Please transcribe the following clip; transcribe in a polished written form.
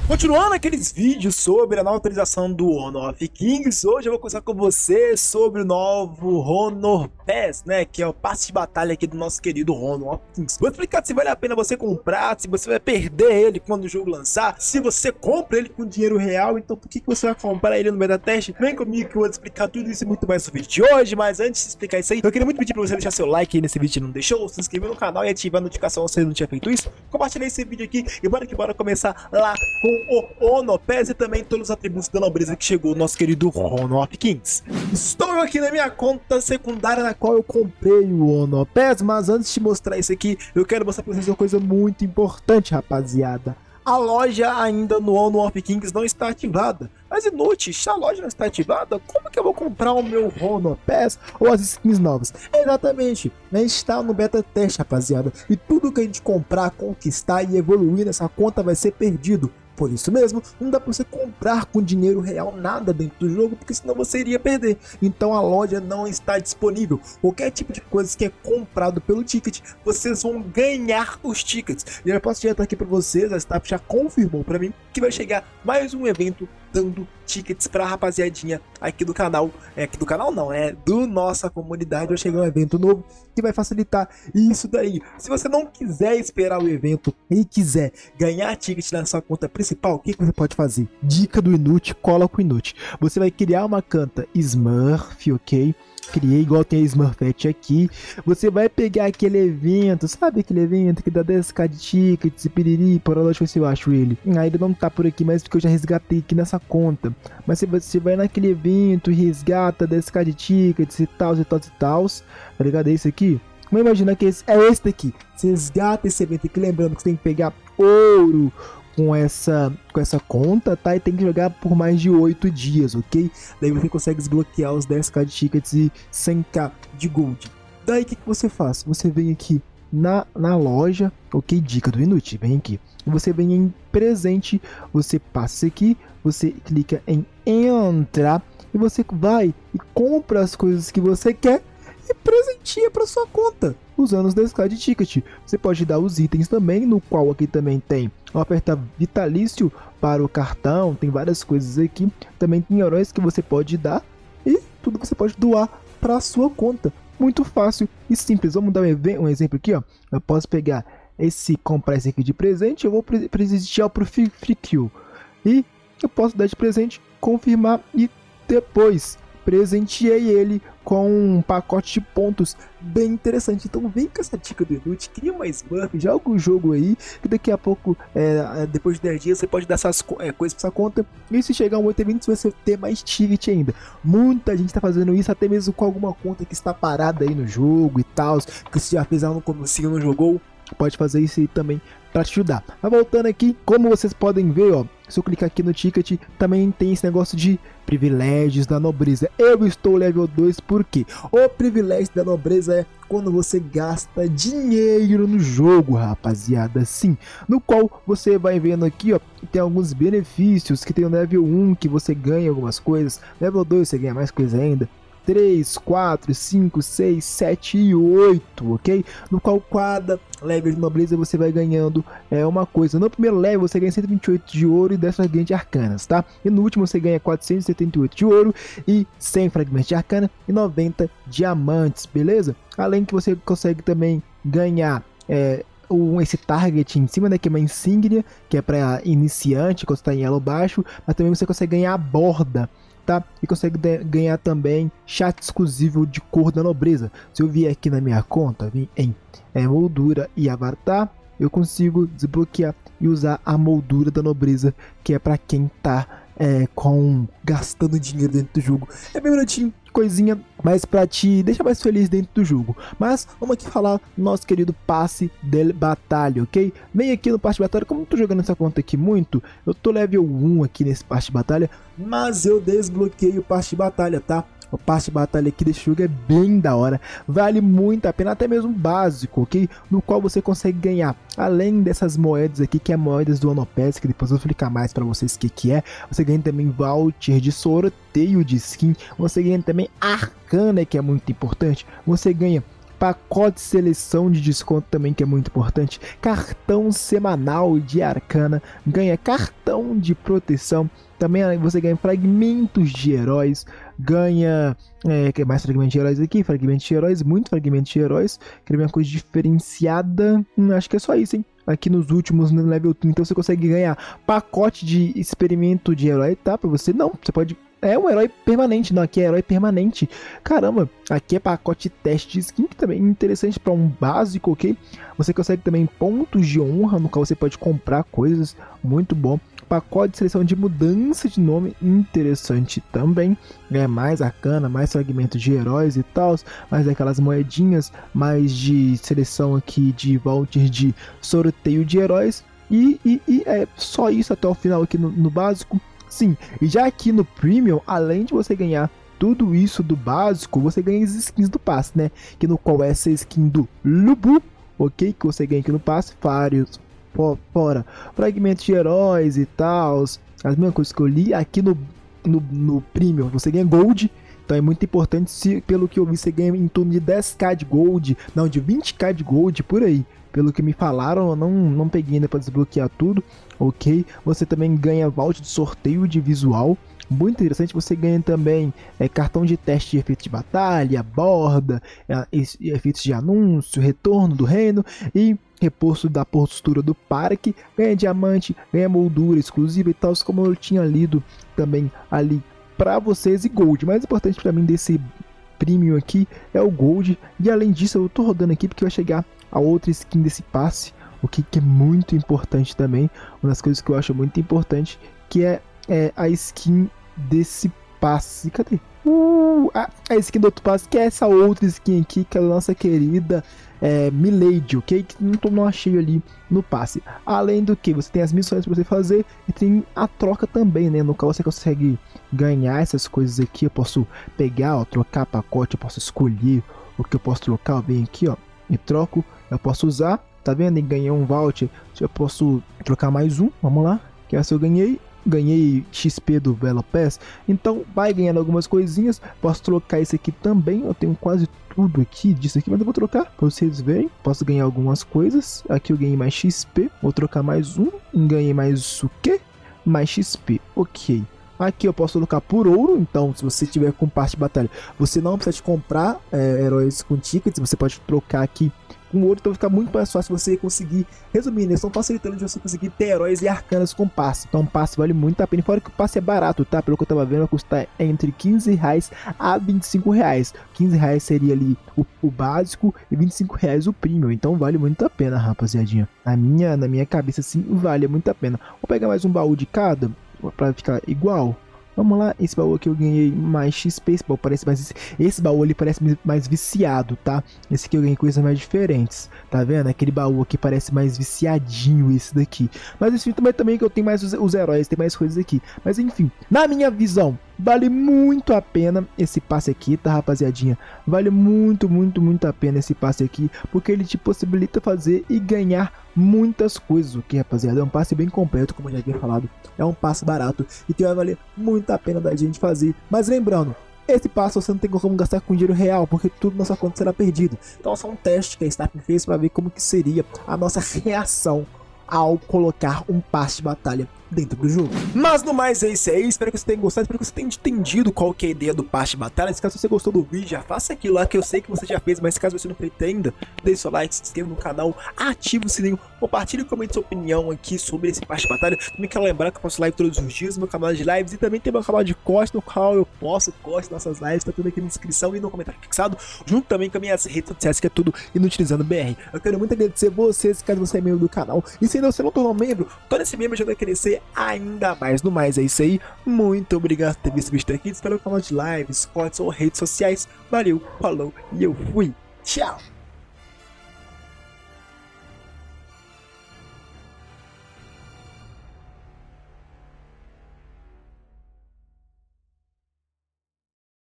Continuando aqueles vídeos sobre a nova atualização do Honor of Kings, hoje eu vou conversar com você sobre o novo Honor Pass, né, que é o passe de batalha aqui do nosso querido Honor of Kings. Vou explicar se vale a pena você comprar, se você vai perder ele quando o jogo lançar, se você compra ele com dinheiro real, então por que você vai comprar ele no beta teste? Vem comigo que eu vou te explicar tudo isso e muito mais no vídeo de hoje, mas antes de explicar isso aí, eu queria muito pedir pra você deixar seu like aí nesse vídeo se não deixou, se inscrever no canal e ativar a notificação se você não tinha feito isso, compartilhar esse vídeo aqui e bora começar lá com o Honor Pass e também todos os atributos da nobreza que chegou o nosso querido Honor of Kings. Estou aqui na minha conta secundária na qual eu comprei o Honor Pass, mas antes de mostrar isso aqui, eu quero mostrar pra vocês uma coisa muito importante, rapaziada. A loja ainda no Honor of Kings não está ativada. Mas inútil, se a loja não está ativada, como que eu vou comprar o meu Honor Pass ou as skins novas? Exatamente, a gente está no beta teste, rapaziada. E tudo que a gente comprar, conquistar e evoluir nessa conta vai ser perdido. Por isso mesmo, não dá pra você comprar com dinheiro real nada dentro do jogo, porque senão você iria perder. Então a loja não está disponível. Qualquer tipo de coisa que é comprado pelo ticket, vocês vão ganhar os tickets. E eu posso adiantar aqui pra vocês, a staff já confirmou pra mim que vai chegar mais um evento dando tickets pra rapaziadinha aqui do canal. Aqui do canal não, do nossa comunidade. Vai chegar um evento novo que vai facilitar isso daí. Se você não quiser esperar o evento e quiser ganhar ticket na sua conta principal, o que você pode fazer? Dica do Inútil, cola com o Inútil. Você vai criar uma conta Smurf, ok? Criei igual tem a Smurfette aqui. Você vai pegar aquele evento, sabe aquele evento que dá 10k de tickets e piriri, por lá, deixa eu ver se eu acho ele. Ainda não tá por aqui, mas porque eu já resgatei aqui nessa conta. Mas você vai naquele evento e resgata 10k de tickets e tal, tá ligado? É esse aqui? Vamos imaginar que é esse daqui. Você resgata esse evento aqui, lembrando que você tem que pegar ouro com essa conta, tá? E tem que jogar por mais de 8 dias, ok? Daí você consegue desbloquear os 10k de tickets e 100k de gold. Daí o que você faz? Você vem aqui na loja, ok? Dica do Inútil, vem aqui. Você vem em presente, você passa aqui, você clica em entrar e você vai e compra as coisas que você quer e presenteia para sua conta usando os 10k de ticket. Você pode dar os itens também, no qual aqui também tem uma oferta vitalício para o cartão, tem várias coisas aqui. Também tem heróis que você pode dar e tudo que você pode doar para a sua conta. Muito fácil e simples. Vamos dar um exemplo aqui, ó. Eu posso pegar comprar esse aqui de presente, eu vou presentear para o Free Kill. E eu posso dar de presente, confirmar e depois presenteei ele com um pacote de pontos bem interessante. Então vem com essa dica do Inútil, cria uma Smurf, joga o jogo aí, que daqui a pouco, depois de 10 dias, você pode dar essas coisas pra sua conta. E se chegar um outro evento, você vai ter mais ticket ainda. Muita gente tá fazendo isso, até mesmo com alguma conta que está parada aí no jogo e tal, que você já fez ela no começo e não jogou. Pode fazer isso aí também para te ajudar. Mas voltando aqui, como vocês podem ver, ó, se eu clicar aqui no ticket, também tem esse negócio de privilégios da nobreza. Eu estou level 2 porque o privilégio da nobreza é quando você gasta dinheiro no jogo, rapaziada. Sim, no qual você vai vendo aqui, ó, tem alguns benefícios, que tem o level 1 que você ganha algumas coisas, level 2 você ganha mais coisa ainda. 3, 4, 5, 6, 7 e 8, ok? No qual cada level de nobreza você vai ganhando uma coisa. No primeiro level você ganha 128 de ouro e 10 fragmentos de arcanas, tá? E no último você ganha 478 de ouro e 100 fragmentos de arcana e 90 diamantes, beleza? Além que você consegue também ganhar esse target em cima, né, que é uma insígnia, que é para iniciante, quando está em elo baixo, mas também você consegue ganhar a borda, tá? E consegue ganhar também chat exclusivo de cor da nobreza. Se eu vier aqui na minha conta, vim em moldura e avatar, eu consigo desbloquear e usar a moldura da nobreza, que é para quem tá gastando dinheiro dentro do jogo. É bem bonitinho, coisinha, mas pra te deixar mais feliz dentro do jogo. Mas vamos aqui falar do nosso querido passe de batalha, ok? Vem aqui no passe de batalha. Como eu tô jogando essa conta aqui muito, eu tô level 1 aqui nesse passe de batalha, mas eu desbloqueei o passe de batalha, tá? O passe de batalha aqui desse jogo é bem da hora, vale muito a pena, até mesmo básico, ok? No qual você consegue ganhar, além dessas moedas aqui, que é moedas do Honor Pass, que depois eu vou explicar mais pra vocês o que é. Você ganha também voucher de sorteio de skin, você ganha também arcana, que é muito importante, você ganha pacote de seleção de desconto também, que é muito importante, cartão semanal de arcana, ganha cartão de proteção, também você ganha fragmentos de heróis, ganha mais fragmentos de heróis aqui, fragmentos de heróis, muito fragmentos de heróis, queria ver uma coisa diferenciada, acho que é só isso, hein? Aqui nos últimos, no level 30, então você consegue ganhar pacote de experimento de herói, tá? Pra você, não, você pode... É um herói permanente, não, aqui é herói permanente. Caramba, aqui é pacote de teste de skin, que também é interessante para um básico, ok? Você consegue também pontos de honra, no qual você pode comprar coisas, muito bom. Pacote de seleção de mudança de nome, interessante também. É mais arcana, mais fragmentos de heróis e tal, mais aquelas moedinhas, mais de seleção aqui de voucher de sorteio de heróis. E é só isso até o final aqui no básico. Sim, e já aqui no Premium, além de você ganhar tudo isso do básico, você ganha as skins do passe, né? Que no qual é essa skin do Lubu, ok? Que você ganha aqui no passe, vários, fora fragmentos de heróis e tal, as mesmas coisas que eu li. Aqui no Premium você ganha Gold, então é muito importante, se pelo que eu vi você ganha em torno de 10k de Gold, não, de 20k de Gold, por aí. Pelo que me falaram, eu não peguei ainda para desbloquear tudo, ok? Você também ganha voucher de sorteio de visual, muito interessante. Você ganha também cartão de teste de efeitos de batalha, borda, efeitos de anúncio, retorno do reino e reforço da postura do parque. Ganha diamante, ganha moldura exclusiva e tal, como eu tinha lido também ali para vocês, e Gold. Mais importante para mim desse Premium aqui é o Gold, e além disso eu tô rodando aqui porque vai chegar a outra skin desse passe, o que é muito importante também, uma das coisas que eu acho muito importante, que é a skin desse passe. Cadê? A skin do outro passe, que é essa outra skin aqui, que é a nossa querida Milady, ok? Que não achei ali no passe. Além do que, você tem as missões para você fazer e tem a troca também, né? No qual você consegue ganhar essas coisas aqui. Eu posso pegar, ó, trocar pacote, eu posso escolher o que eu posso trocar. Eu venho aqui, ó, e troco. Eu posso usar, tá vendo? E ganhei um voucher. Eu posso trocar mais um, vamos lá. Que essa eu ganhei XP do Velo Pass, então vai ganhando algumas coisinhas. Posso trocar esse aqui também, eu tenho quase tudo aqui disso aqui, mas eu vou trocar para vocês verem. Posso ganhar algumas coisas, aqui eu ganhei mais XP, vou trocar mais um, ganhei mais o que? Mais XP, ok. Aqui eu posso trocar por ouro, então se você tiver com parte de batalha, você não precisa de comprar heróis com tickets, você pode trocar aqui com ouro, então fica muito mais fácil você conseguir, resumindo, eles estão facilitando de você conseguir ter heróis e arcanas com passe. Então o passe vale muito a pena, fora que o passe é barato, tá? Pelo que eu tava vendo, vai custar entre 15 reais a 25 reais. 15 reais seria ali o básico e 25 reais o premium, então vale muito a pena, rapaziadinha. Na minha cabeça, assim, vale muito a pena. Vou pegar mais um baú de cada, pra ficar igual. Vamos lá, esse baú aqui eu ganhei mais XP, esse baú parece mais... Esse baú ele parece mais viciado, tá? Esse aqui eu ganhei coisas mais diferentes, tá vendo? Aquele baú aqui parece mais viciadinho, esse daqui. Mas enfim, também que eu tenho mais os heróis, tem mais coisas aqui. Mas enfim, na minha visão, vale muito a pena esse passe aqui, tá, rapaziadinha? Vale muito, muito, muito a pena esse passe aqui, porque ele te possibilita fazer e ganhar muitas coisas, ok, rapaziada? É um passe bem completo, como eu já havia falado. É um passe barato e que vai valer muito a pena da gente fazer. Mas lembrando, esse passe você não tem como gastar com dinheiro real, porque tudo na sua conta será perdido. Então é só um teste que a Stark fez para ver como que seria a nossa reação ao colocar um passe de batalha dentro do jogo. Mas no mais é isso aí, espero que você tenha gostado, espero que você tenha entendido qual que é a ideia do passe de batalha. Se caso você gostou do vídeo, já faça aquilo lá que eu sei que você já fez, mas caso você não pretenda, deixe seu like, se inscreva no canal, ative o sininho, compartilhe e comente sua opinião aqui sobre esse passe de batalha. Também quero lembrar que eu faço live todos os dias no meu canal de lives e também tem meu canal de corte, no qual eu posto corte nossas lives, tá tudo aqui na descrição e no comentário fixado, junto também com as minhas redes sociais, que é tudo Inutilizando BR. Eu quero muito agradecer vocês, caso você é membro do canal, e se ainda você não tornou membro, torne-se membro, já vai crescer ainda mais. No mais é isso aí, muito obrigado por ter visto o vídeo aqui, espero o canal de lives, cortes ou redes sociais. Valeu, falou e eu fui, tchau!